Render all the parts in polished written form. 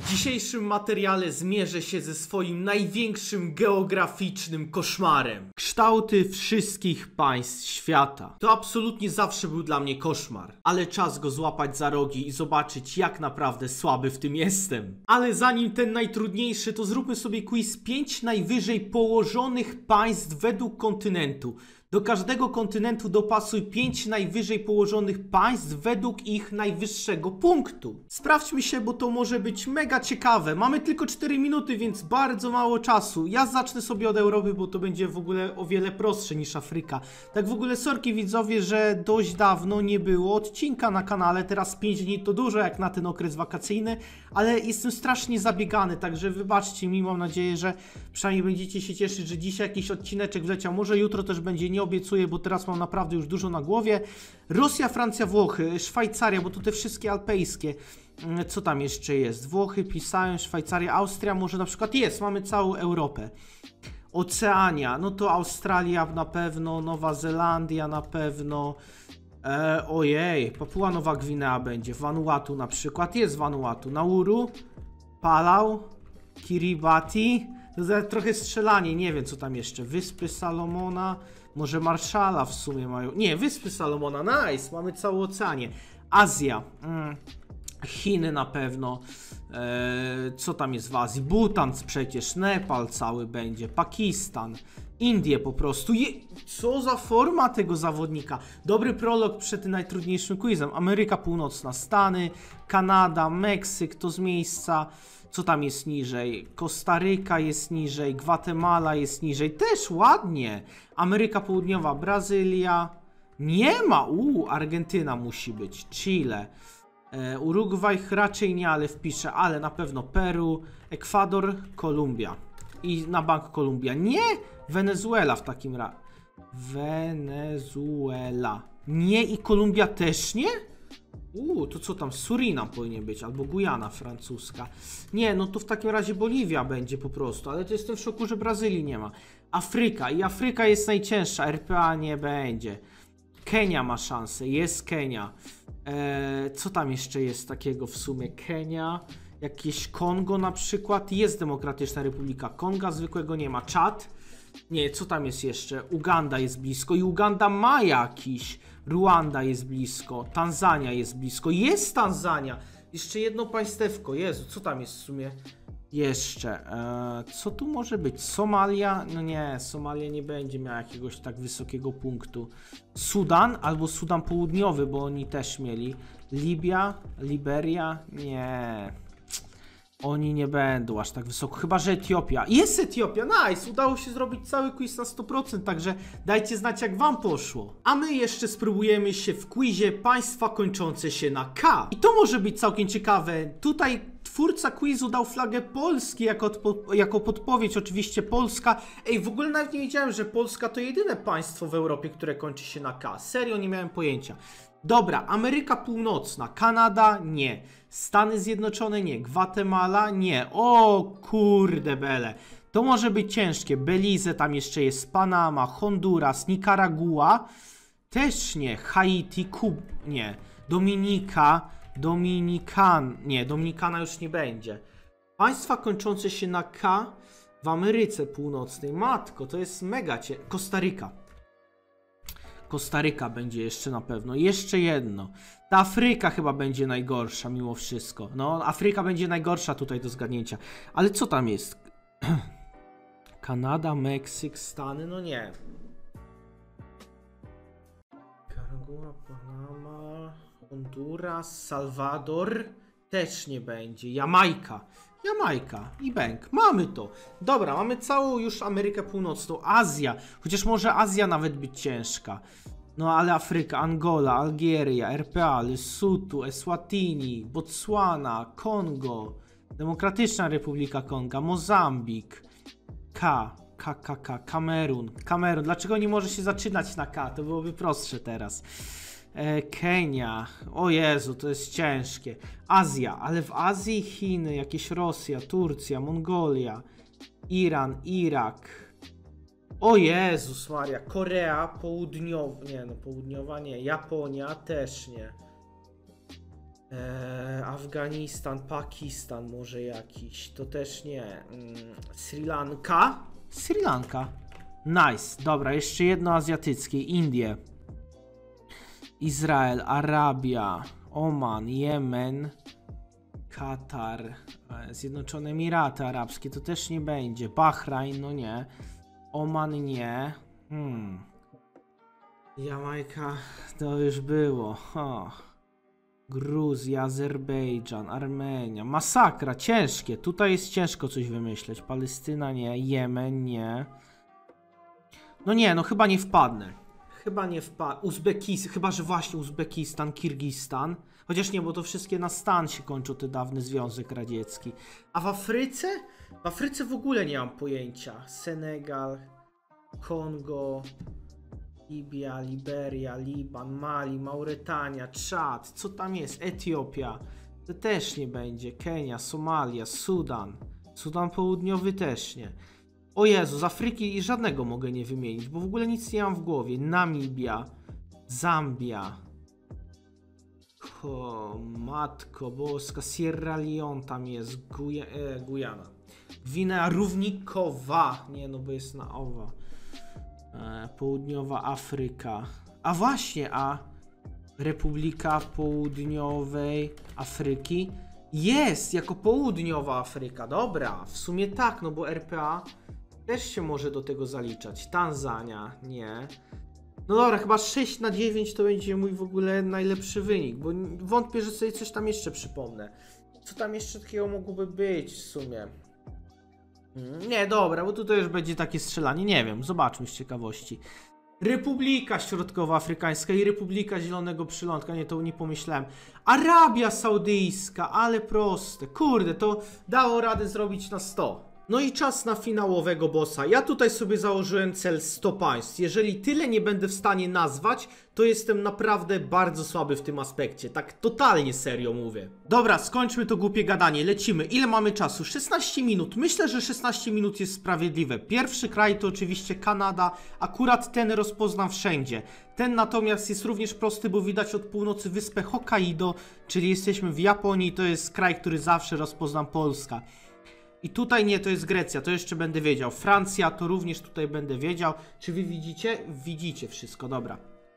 W dzisiejszym materiale zmierzę się ze swoim największym geograficznym koszmarem. Kształty wszystkich państw świata. To absolutnie zawsze był dla mnie koszmar. Ale czas go złapać za rogi i zobaczyć, jak naprawdę słaby w tym jestem. Ale zanim ten najtrudniejszy, to zróbmy sobie quiz 5 najwyżej położonych państw według kontynentu. Do każdego kontynentu dopasuj 5 najwyżej położonych państw według ich najwyższego punktu. Sprawdźmy się, bo to może być mega ciekawe. Mamy tylko 4 minuty, więc bardzo mało czasu. Ja zacznę sobie od Europy, bo to będzie w ogóle o wiele prostsze niż Afryka. Tak w ogóle sorki widzowie, że dość dawno nie było odcinka na kanale. Teraz 5 dni to dużo jak na ten okres wakacyjny, ale jestem strasznie zabiegany, także wybaczcie mi. Mam nadzieję, że przynajmniej będziecie się cieszyć, że dzisiaj jakiś odcineczek wleciał. Może jutro też będzie, nie obiecuję, bo teraz mam naprawdę już dużo na głowie. Rosja, Francja, Włochy, Szwajcaria, bo to te wszystkie alpejskie. Co tam jeszcze jest? Włochy pisałem, Szwajcaria, Austria, może na przykład jest, mamy całą Europę. Oceania, no to Australia na pewno, Nowa Zelandia na pewno. Ojej, Papua Nowa Gwinea będzie, Vanuatu na przykład, jest Vanuatu, Nauru, Palau, Kiribati. To trochę strzelanie, nie wiem co tam jeszcze. Wyspy Salomona, może Marszala w sumie mają. Nie, Wyspy Salomona, nice, mamy całą Oceanię. Azja, Chiny na pewno. Co tam jest w Azji? Bhutan przecież, Nepal cały będzie, Pakistan, Indie po prostu. Co za forma tego zawodnika. Dobry prolog przed najtrudniejszym quizem. Ameryka Północna, Stany, Kanada, Meksyk, to z miejsca. Co tam jest niżej? Kostaryka jest niżej, Gwatemala jest niżej, też ładnie. Ameryka Południowa, Brazylia. Nie ma, Argentyna musi być, Chile. Urugwaj raczej nie, ale wpiszę, ale na pewno Peru, Ekwador, Kolumbia. I na bank Kolumbia. Nie! Wenezuela w takim razie. Wenezuela. Nie i Kolumbia też nie? To co tam? Surinam powinien być, albo Gujana francuska. Nie, no to w takim razie Boliwia będzie po prostu, ale to jestem w szoku, że Brazylii nie ma. Afryka. I Afryka jest najcięższa, RPA nie będzie. Kenia ma szansę, jest Kenia. Co tam jeszcze jest takiego w sumie? Kenia, jakieś Kongo na przykład, jest Demokratyczna Republika Konga, zwykłego nie ma. Czad, nie, co tam jest jeszcze? Uganda jest blisko i Uganda ma jakiś. Ruanda jest blisko, Tanzania jest blisko, jest Tanzania, jeszcze jedno państewko, Jezu, co tam jest w sumie jeszcze, co tu może być? Somalia, no nie, Somalia nie będzie miała jakiegoś tak wysokiego punktu. Sudan albo Sudan Południowy, bo oni też mieli. Libia, Liberia, nie. Oni nie będą aż tak wysoko, chyba że Etiopia. Jest Etiopia, nice! Udało się zrobić cały quiz na 100%, także dajcie znać jak wam poszło. A my jeszcze spróbujemy się w quizie państwa kończące się na K. I to może być całkiem ciekawe. Tutaj twórca quizu dał flagę Polski jako podpowiedź, oczywiście Polska. Ej, w ogóle nawet nie wiedziałem, że Polska to jedyne państwo w Europie, które kończy się na K. Serio, nie miałem pojęcia. Dobra, Ameryka Północna, Kanada nie, Stany Zjednoczone nie, Gwatemala nie, o kurde bele, to może być ciężkie. Belize tam jeszcze jest, Panama, Honduras, Nikaragua, też nie, Haiti, nie, Dominikana już nie będzie. Państwa kończące się na K w Ameryce Północnej, matko, to jest mega Kostaryka. Kostaryka będzie jeszcze na pewno. Jeszcze jedno. Ta Afryka chyba będzie najgorsza mimo wszystko. No, Afryka będzie najgorsza tutaj do zgadnięcia. Ale co tam jest? Kanada, Meksyk, Stany? No nie. Nikaragua, Panama, Honduras, Salwador? Też nie będzie. Jamajka i bęk. Mamy to. Dobra, mamy całą już Amerykę Północną. Azja. Chociaż może Azja nawet być ciężka. No ale Afryka, Angola, Algieria, RPA, Lesotho, Eswatini, Botswana, Kongo, Demokratyczna Republika Konga, Mozambik, Kamerun. Dlaczego nie może się zaczynać na K? To byłoby prostsze teraz. Kenia, o Jezu, to jest ciężkie. Azja, ale w Azji Chiny, jakieś Rosja, Turcja, Mongolia, Iran, Irak. O Jezus Maria, Korea Południowa, nie no południowa nie, Japonia też nie. Afganistan, Pakistan może jakiś, to też nie. Sri Lanka? Sri Lanka. Nice, dobra, jeszcze jedno azjatyckie. Indie. Izrael, Arabia, Oman, Jemen, Katar, Zjednoczone Emiraty Arabskie, to też nie będzie. Bahrajn, no nie. Oman nie. Jamajka, to już było. Gruzja, Azerbejdżan, Armenia. Masakra, ciężkie. Tutaj jest ciężko coś wymyśleć. Palestyna nie, Jemen nie. No nie, no chyba nie wpadnę. Chyba nie wpadnę. Uzbekistan, chyba że właśnie Uzbekistan, Kirgistan. Chociaż nie, bo to wszystkie na stan się kończą, te dawny Związek Radziecki. A w Afryce? W Afryce w ogóle nie mam pojęcia. Senegal, Kongo, Libia, Liberia, Liban, Mali, Mauretania, Czad, co tam jest? Etiopia, to też nie będzie. Kenia, Somalia, Sudan, Sudan Południowy też nie. O Jezu, z Afryki żadnego mogę nie wymienić, bo w ogóle nic nie mam w głowie. Namibia, Zambia, Matko Boska, Sierra Leone tam jest, Gujana, Gwinea Równikowa, nie no bo jest na owa. Południowa Afryka. A właśnie, a Republika Południowej Afryki jest jako Południowa Afryka. Dobra, w sumie tak, no bo RPA też się może do tego zaliczać. Tanzania, nie. No dobra, chyba 6/9 to będzie mój w ogóle najlepszy wynik, bo wątpię, że sobie coś tam jeszcze przypomnę. Co tam jeszcze takiego mogłoby być w sumie? Nie, dobra, bo tutaj już będzie takie strzelanie, nie wiem, zobaczmy z ciekawości. Republika Środkowoafrykańska i Republika Zielonego Przylądka, nie, to nie pomyślałem. Arabia Saudyjska, ale proste, kurde, to dało radę zrobić na 100. No i czas na finałowego bossa. Ja tutaj sobie założyłem cel 100 państw. Jeżeli tyle nie będę w stanie nazwać, to jestem naprawdę bardzo słaby w tym aspekcie. Tak totalnie serio mówię. Dobra, skończmy to głupie gadanie. Lecimy. Ile mamy czasu? 16 minut. Myślę, że 16 minut jest sprawiedliwe. Pierwszy kraj to oczywiście Kanada. Akurat ten rozpoznam wszędzie. Ten natomiast jest również prosty, bo widać od północy wyspę Hokkaido, czyli jesteśmy w Japonii. To jest kraj, który zawsze rozpoznam, Polska. I tutaj nie, to jest Grecja, to jeszcze będę wiedział. Francja, to również tutaj będę wiedział. Czy wy widzicie? Widzicie wszystko, dobra.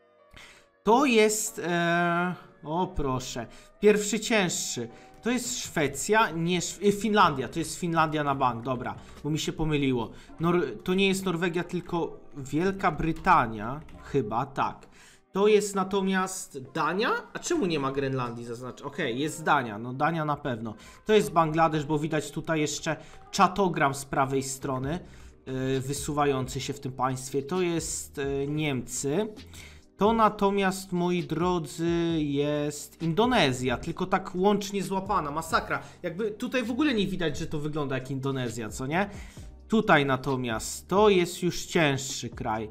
To jest... o proszę. Pierwszy cięższy. To jest Szwecja, nie... Finlandia, to jest Finlandia na bank, dobra. Bo mi się pomyliło. To nie jest Norwegia, tylko Wielka Brytania. Chyba, tak. To jest natomiast Dania? A czemu nie ma Grenlandii zaznaczone? Okej, jest Dania, no Dania na pewno. To jest Bangladesz, bo widać tutaj jeszcze czatogram z prawej strony wysuwający się w tym państwie. To jest Niemcy. To natomiast, moi drodzy, jest Indonezja, tylko tak łącznie złapana, masakra. Jakby tutaj w ogóle nie widać, że to wygląda jak Indonezja, co nie? Tutaj natomiast, to jest już cięższy kraj.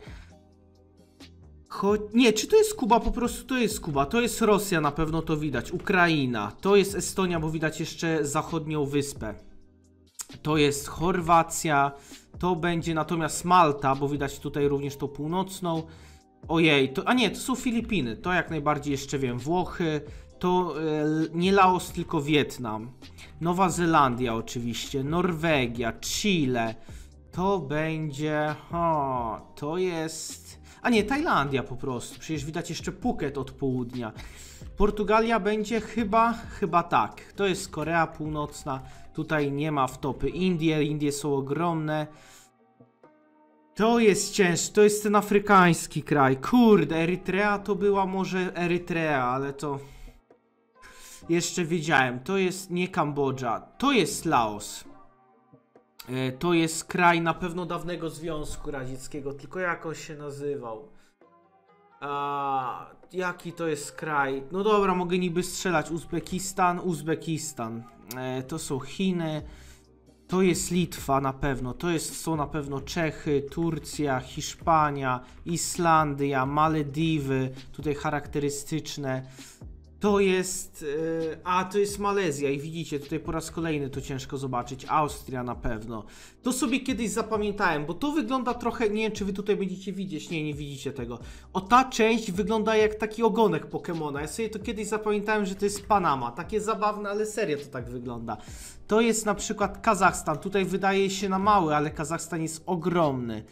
Nie, czy to jest Kuba? Po prostu to jest Kuba. To jest Rosja, na pewno to widać. Ukraina. To jest Estonia, bo widać jeszcze zachodnią wyspę. To jest Chorwacja. To będzie natomiast Malta, bo widać tutaj również tą północną. Ojej, to, a nie, to są Filipiny. To jak najbardziej jeszcze wiem. Włochy. To nie Laos, tylko Wietnam. Nowa Zelandia oczywiście. Norwegia, Chile. To będzie... to jest... A nie, Tajlandia po prostu. Przecież widać jeszcze Phuket od południa. Portugalia będzie chyba tak. To jest Korea Północna. Tutaj nie ma wtopy. Indie są ogromne. To jest cięższe. To jest ten afrykański kraj. Kurde, Erytrea to była może Erytrea, ale to... Jeszcze wiedziałem. To jest nie Kambodża. To jest Laos. To jest kraj na pewno dawnego Związku Radzieckiego, tylko jak on się nazywał? Jaki to jest kraj? No dobra, mogę niby strzelać. Uzbekistan. To są Chiny. To jest Litwa na pewno. Są na pewno Czechy, Turcja, Hiszpania, Islandia, Malediwy. Tutaj charakterystyczne. To jest... to jest Malezja i widzicie, tutaj po raz kolejny to ciężko zobaczyć. Austria na pewno. To sobie kiedyś zapamiętałem, bo to wygląda trochę... Nie wiem, czy wy tutaj będziecie widzieć. Nie, nie widzicie tego. O, ta część wygląda jak taki ogonek Pokemona. Ja sobie to kiedyś zapamiętałem, że to jest Panama. Takie zabawne, ale serio to tak wygląda. To jest na przykład Kazachstan. Tutaj wydaje się na mały, ale Kazachstan jest ogromny.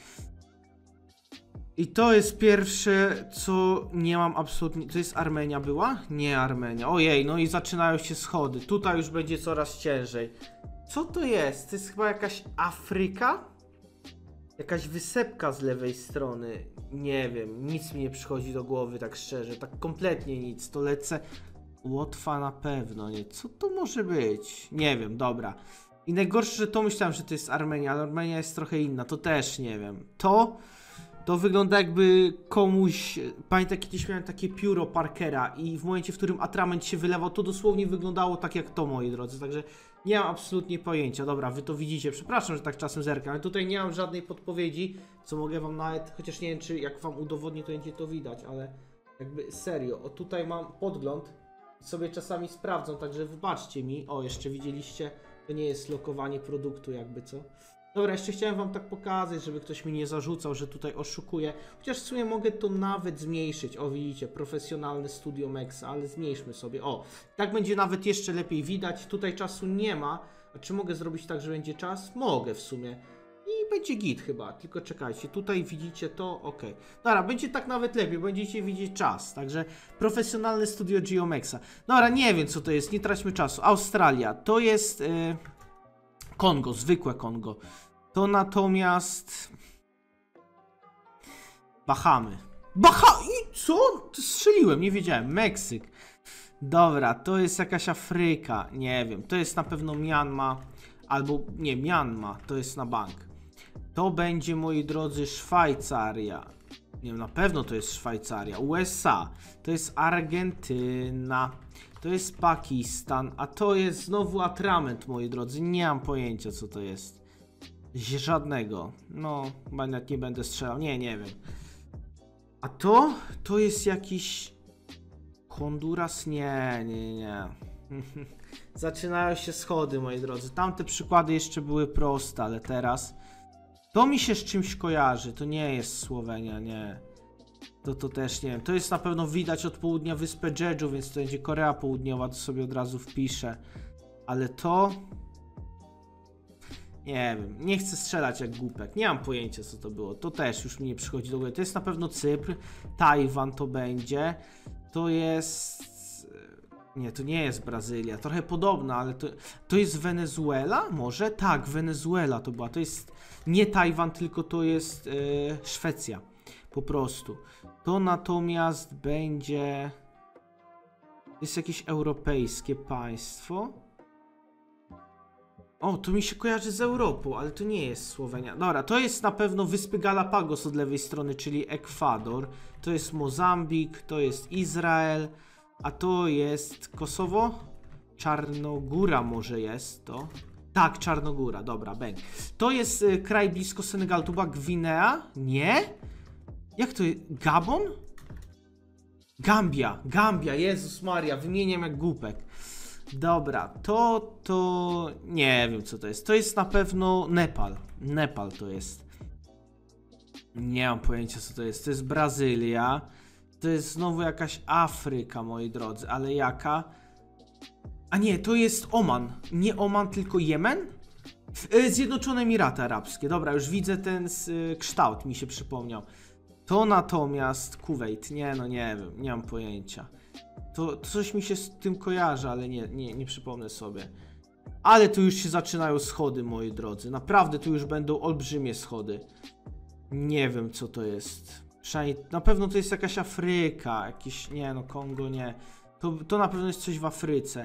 I to jest pierwsze, co nie mam absolutnie... To jest Armenia była? Nie Armenia. Ojej, no i zaczynają się schody. Tutaj już będzie coraz ciężej. Co to jest? To jest chyba jakaś Afryka? Jakaś wysepka z lewej strony. Nie wiem, nic mi nie przychodzi do głowy, tak szczerze. Tak kompletnie nic. To lecę... Łotwa na pewno, nie? Co to może być? Nie wiem, dobra. I najgorsze, że to myślałem, że to jest Armenia, ale Armenia jest trochę inna. To też nie wiem. To wygląda jakby komuś... Pamiętam, kiedyś miałem takie pióro Parkera i w momencie, w którym atrament się wylewał, to dosłownie wyglądało tak jak to, moi drodzy. Także nie mam absolutnie pojęcia. Dobra, wy to widzicie. Przepraszam, że tak czasem zerkam, ale tutaj nie mam żadnej podpowiedzi, co mogę wam nawet... Chociaż nie wiem, czy jak wam udowodnię, to będzie to widać, ale jakby serio. O, tutaj mam podgląd. Sobie czasami sprawdzą, także wybaczcie mi. O, jeszcze widzieliście, to nie jest lokowanie produktu jakby, co? Dobra, jeszcze chciałem wam tak pokazać, żeby ktoś mi nie zarzucał, że tutaj oszukuję. Chociaż w sumie mogę to nawet zmniejszyć. O, widzicie, profesjonalne Studio Mexa, ale zmniejszmy sobie. O, tak będzie nawet jeszcze lepiej widać. Tutaj czasu nie ma. A czy mogę zrobić tak, że będzie czas? Mogę w sumie. I będzie git chyba, tylko czekajcie, tutaj widzicie to, ok. Dobra, będzie tak nawet lepiej, będziecie widzieć czas, także profesjonalne studio Geomexa. Dobra, nie wiem co to jest, nie traćmy czasu. Australia, to jest Kongo, zwykłe Kongo. To natomiast Bahamy. I co? Strzeliłem, nie wiedziałem. Meksyk. Dobra, to jest jakaś Afryka, nie wiem, to jest na pewno Myanmar, albo nie, Myanmar, to jest na bank. To będzie, moi drodzy, Szwajcaria. Nie wiem, na pewno to jest Szwajcaria. USA. To jest Argentyna. To jest Pakistan. A to jest znowu atrament, moi drodzy. Nie mam pojęcia, co to jest. Żadnego. No, nawet nie będę strzelał. Nie wiem. A to? To jest jakiś... Honduras? Nie. Zaczynają się schody, moi drodzy. Tamte przykłady jeszcze były proste, ale teraz... To mi się z czymś kojarzy, to nie jest Słowenia, nie. To też nie wiem. To jest na pewno widać od południa wyspę Jeju, więc to będzie Korea Południowa, to sobie od razu wpiszę. Ale to... Nie wiem, nie chcę strzelać jak głupek, nie mam pojęcia co to było. To też już mi nie przychodzi do głowy. To jest na pewno Cypr, Tajwan to będzie. To jest... Nie, to nie jest Brazylia, trochę podobna, ale to jest Wenezuela? Może? Tak, Wenezuela to była, to jest nie Tajwan, tylko to jest Szwecja, po prostu. To natomiast będzie... Jest jakieś europejskie państwo. O, to mi się kojarzy z Europą, ale to nie jest Słowenia. Dobra, to jest na pewno Wyspy Galapagos od lewej strony, czyli Ekwador. To jest Mozambik, to jest Izrael. A to jest Kosowo? Czarnogóra może jest to. Tak, Czarnogóra, dobra, bęk. To jest kraj blisko Senegalu, to była Gwinea? Nie? Jak to jest? Gabon? Gambia, Jezus Maria, wymieniam jak głupek. Dobra, to... Nie wiem co to jest. To jest na pewno Nepal. Nepal to jest. Nie mam pojęcia co to jest. To jest Brazylia. To jest znowu jakaś Afryka, moi drodzy, ale jaka? A nie, to jest Oman. Nie Oman, tylko Jemen? Zjednoczone Emiraty Arabskie. Dobra, już widzę ten kształt, mi się przypomniał. To natomiast Kuwait. Nie, no nie wiem, nie mam pojęcia. To coś mi się z tym kojarzy, ale nie przypomnę sobie. Ale tu już się zaczynają schody, moi drodzy. Naprawdę tu już będą olbrzymie schody. Nie wiem, co to jest. Przynajmniej, na pewno to jest jakaś Afryka, jakiś, nie no, Kongo nie. To na pewno jest coś w Afryce.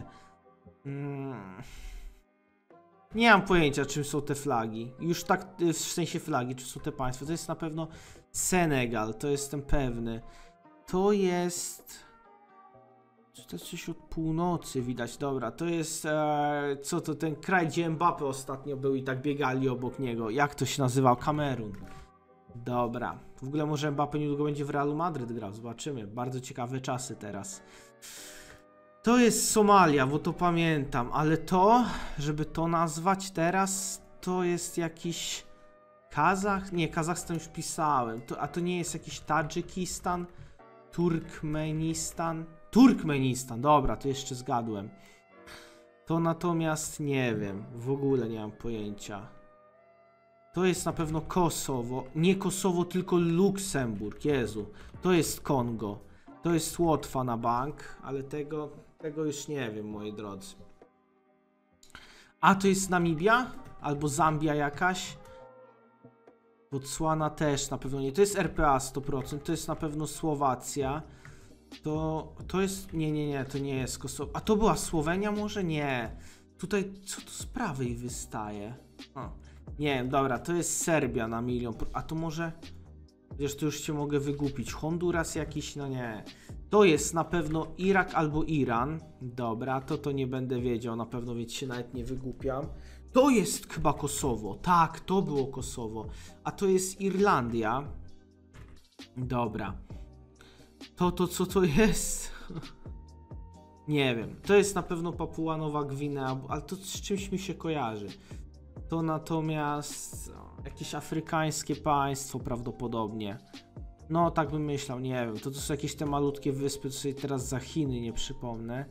Nie mam pojęcia, czym są te flagi. Już tak, w sensie flagi, czy są te państwa. To jest na pewno Senegal, to jestem pewny. To jest... To jest coś od północy widać, dobra. To jest, co to, ten kraj, gdzie Mbappé ostatnio był i tak biegali obok niego. Jak to się nazywał? Kamerun. Dobra, w ogóle może Mbappé niedługo będzie w Realu Madryt grał, zobaczymy. Bardzo ciekawe czasy teraz. To jest Somalia, bo to pamiętam, ale to, żeby to nazwać teraz, to jest jakiś Kazach? Nie, Kazachstan już pisałem. A to nie jest jakiś Tadżykistan? Turkmenistan? Turkmenistan, dobra, to jeszcze zgadłem. To natomiast nie wiem, w ogóle nie mam pojęcia. To jest na pewno Kosowo. Nie Kosowo, tylko Luksemburg, Jezu. To jest Kongo. To jest Łotwa na bank, ale tego już nie wiem, moi drodzy. A to jest Namibia? Albo Zambia jakaś? Botswana też na pewno nie. To jest RPA 100%, to jest na pewno Słowacja. To jest... Nie, to nie jest Kosowo. A to była Słowenia może? Nie. Tutaj co to z prawej wystaje? Nie wiem, dobra, to jest Serbia na 1 000 000. A to może... Wiesz, to już cię mogę wygupić. Honduras jakiś? No nie. To jest na pewno Irak albo Iran. Dobra, to nie będę wiedział na pewno, więc się nawet nie wygłupiam. To jest chyba Kosowo. Tak, to było Kosowo. A to jest Irlandia. Dobra. To co to jest? Nie wiem. To jest na pewno Papua Nowa Gwinea, ale to z czymś mi się kojarzy. To natomiast jakieś afrykańskie państwo prawdopodobnie. No tak bym myślał, nie wiem. To są jakieś te malutkie wyspy, co sobie teraz za Chiny nie przypomnę.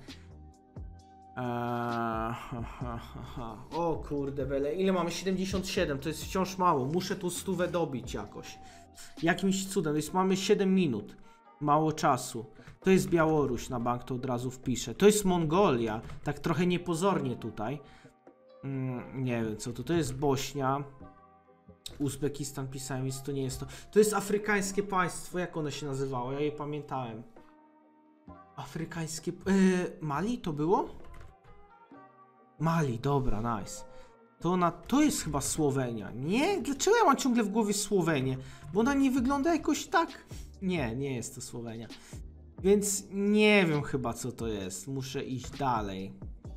O kurde bele, ile mamy? 77, to jest wciąż mało. Muszę tu 100 dobić jakoś. Jakimś cudem, więc mamy 7 minut. Mało czasu. To jest Białoruś na bank, to od razu wpiszę. To jest Mongolia, tak trochę niepozornie tutaj. Nie wiem co to jest Bośnia. Uzbekistan pisałem, więc to nie jest to. To jest afrykańskie państwo, jak one się nazywało? Ja je pamiętałem. Afrykańskie... Mali to było? Mali, dobra, nice. To jest chyba Słowenia. Nie? Dlaczego ja mam ciągle w głowie Słowenię? Bo ona nie wygląda jakoś tak... Nie jest to Słowenia. Więc nie wiem chyba co to jest. Muszę iść dalej.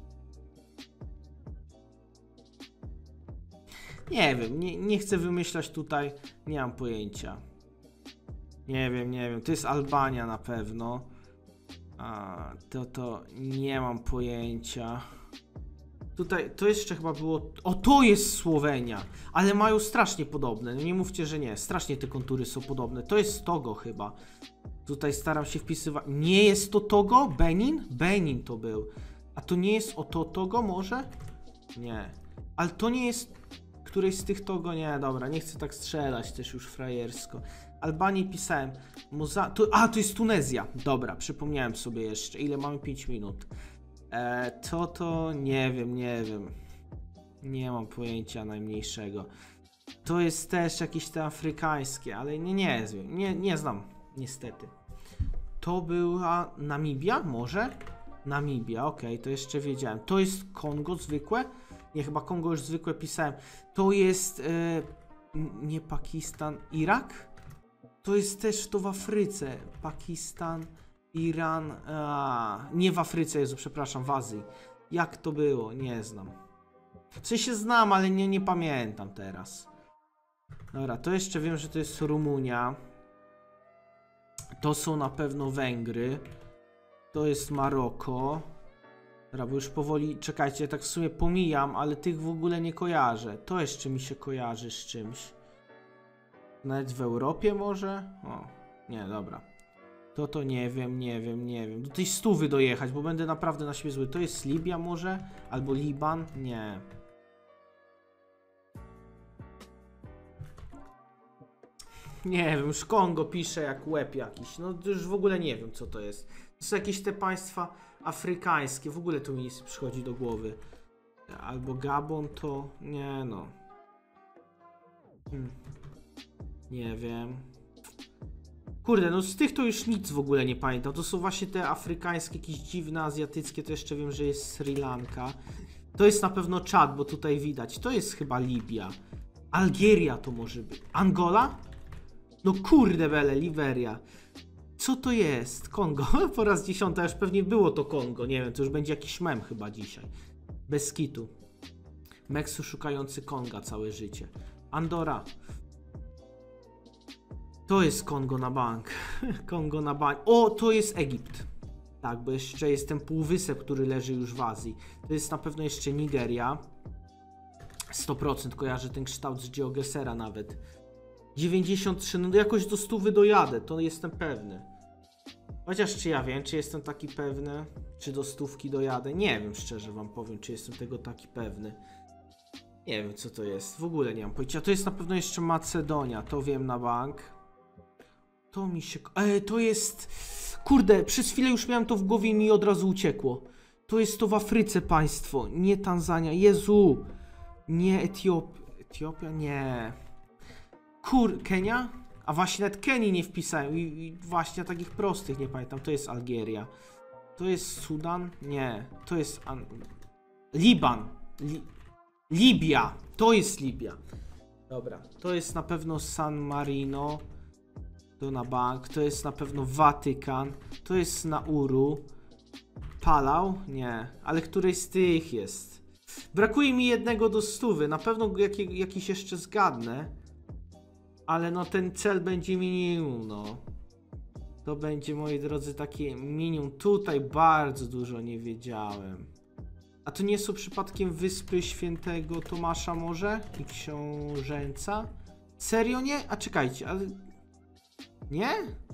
Nie wiem, nie chcę wymyślać tutaj. Nie mam pojęcia. Nie wiem. To jest Albania na pewno. To nie mam pojęcia. Tutaj to jeszcze chyba było... O, to jest Słowenia! Ale mają strasznie podobne. No nie mówcie, że nie. Strasznie te kontury są podobne. To jest Togo chyba. Tutaj staram się wpisywać... Nie jest to Togo? Benin? Benin to był. A to nie jest Togo może? Nie. Ale to nie jest... Któryś z tych Togo? Nie, dobra. Nie chcę tak strzelać też już frajersko. Albanii pisałem. To jest Tunezja. Dobra, przypomniałem sobie jeszcze. Ile mamy? 5 minut. To nie wiem. Nie mam pojęcia najmniejszego. To jest też jakieś te afrykańskie, ale nie znam, niestety. To była Namibia? Może? Namibia, okej, to jeszcze wiedziałem. To jest Kongo zwykłe? Nie, chyba Kongo już zwykłe pisałem. To jest... nie Pakistan, Irak? To jest też to w Afryce. Pakistan... Iran, nie w Afryce, Jezu, przepraszam, w Azji. Jak to było? Nie znam. W sensie znam, ale nie pamiętam teraz. Dobra, to jeszcze wiem, że to jest Rumunia. To są na pewno Węgry. To jest Maroko. Dobra, bo już powoli, czekajcie, tak w sumie pomijam, ale tych w ogóle nie kojarzę. To jeszcze mi się kojarzy z czymś. Nawet w Europie może? O, nie, dobra. To nie wiem. Do tej 100 dojechać, bo będę naprawdę na siebie zły. To jest Libia może? Albo Liban? Nie. Nie wiem, już Kongo pisze jak łeb jakiś. No już w ogóle nie wiem co to jest. To są jakieś te państwa afrykańskie. W ogóle to mi nic przychodzi do głowy. Albo Gabon to... Nie no. Nie wiem. Kurde, no z tych to już nic w ogóle nie pamiętam. To są właśnie te afrykańskie, jakieś dziwne, azjatyckie. To jeszcze wiem, że jest Sri Lanka. To jest na pewno Czad, bo tutaj widać. To jest chyba Libia. Algieria to może być. Angola? No kurde bele, Liberia. Co to jest? Kongo. Po raz 10 już pewnie było to Kongo. Nie wiem, to już będzie jakiś mem chyba dzisiaj. Bez kitu. Meksu szukający Konga całe życie. Andora. To jest Kongo na bank. Kongo na bank. O, to jest Egipt. Tak, bo jeszcze jest ten półwysep, który leży już w Azji. To jest na pewno jeszcze Nigeria. 100% kojarzę ten kształt z GeoGuessera nawet. 93, no jakoś do 100 dojadę, to jestem pewny. Chociaż czy ja wiem, czy jestem taki pewny, czy do 100 dojadę. Nie wiem, szczerze wam powiem, czy jestem tego taki pewny. Nie wiem, co to jest, w ogóle nie mam pojęcia. To jest na pewno jeszcze Macedonia, to wiem na bank. To mi się... to jest... Kurde, przez chwilę już miałem to w głowie i mi od razu uciekło. To jest to w Afryce państwo, nie Tanzania. Jezu! Nie Etiopia. Etiopia? Nie. Kenia? A właśnie nawet Kenii nie wpisałem. I właśnie takich prostych nie pamiętam. To jest Algieria. To jest Sudan? Nie. To jest... Liban. Libia. To jest Libia. Dobra. To jest na pewno San Marino. To na bank. To jest na pewno Watykan. To jest Nauru. Palau? Nie. Ale któryś z tych jest? Brakuje mi jednego do 100. Na pewno jakiś jeszcze zgadnę. Ale no ten cel będzie minimum, no. To będzie, moi drodzy, takie minimum. Tutaj bardzo dużo nie wiedziałem. A to nie są przypadkiem Wyspy Świętego Tomasza może? I Książęca? Serio nie? A czekajcie, ale... Nie?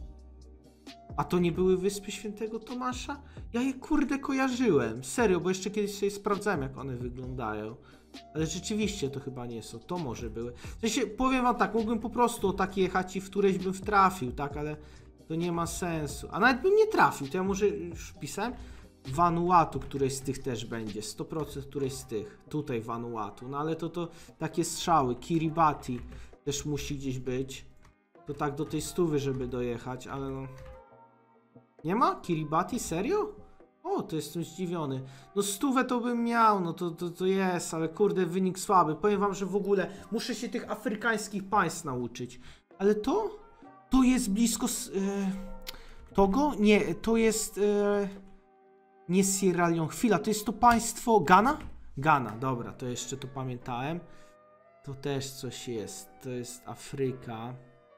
A to nie były Wyspy Świętego Tomasza? Ja je kurde kojarzyłem. Serio, bo jeszcze kiedyś sobie sprawdzałem, jak one wyglądają. Ale rzeczywiście to chyba nie są. To może były. W sensie, powiem wam tak, mógłbym po prostu o takie jechać i w któreś bym wtrafił, tak? Ale to nie ma sensu. A nawet bym nie trafił, to ja może już wpisałem. Vanuatu, któreś z tych też będzie. 100% któreś z tych. Tutaj Vanuatu. No ale to takie strzały. Kiribati też musi gdzieś być. To tak do tej 100, żeby dojechać, ale no... Nie ma? Kiribati? Serio? O, to jestem zdziwiony. No 100 to bym miał, no to jest, ale kurde, wynik słaby. Powiem wam, że w ogóle muszę się tych afrykańskich państw nauczyć. Ale to? To jest blisko... Togo? Nie, to jest... nie Sierra Leone. Chwila, to jest to państwo... Ghana? Ghana, dobra, to jeszcze to pamiętałem. To też coś jest. To jest Afryka.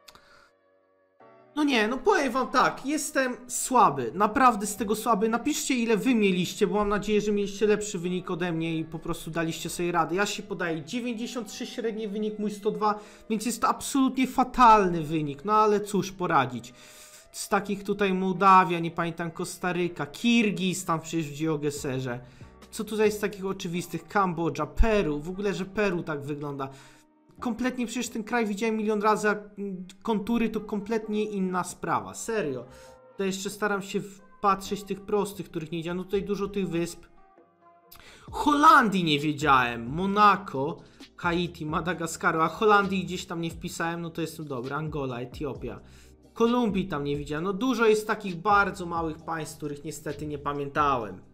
No nie, no powiem wam tak, jestem słaby, naprawdę z tego słaby. Napiszcie, ile wy mieliście, bo mam nadzieję, że mieliście lepszy wynik ode mnie i po prostu daliście sobie radę. Ja się podaję 93 średni wynik, mój 102, więc jest to absolutnie fatalny wynik, no ale cóż poradzić. Z takich tutaj Mołdawia, nie pamiętam, Kostaryka, Kirgistan przecież w GeoGuesserze. Co tutaj z takich oczywistych? Kambodża, Peru, w ogóle, że Peru tak wygląda. Kompletnie przecież ten kraj widziałem milion razy, a kontury to kompletnie inna sprawa. Serio. Tutaj jeszcze staram się patrzeć tych prostych, których nie wiedziałem. No tutaj dużo tych wysp. Holandii nie wiedziałem. Monako, Haiti, Madagaskaru, a Holandii gdzieś tam nie wpisałem, no to jestem dobry. Angola, Etiopia. Kolumbii tam nie widziałem. No dużo jest takich bardzo małych państw, których niestety nie pamiętałem.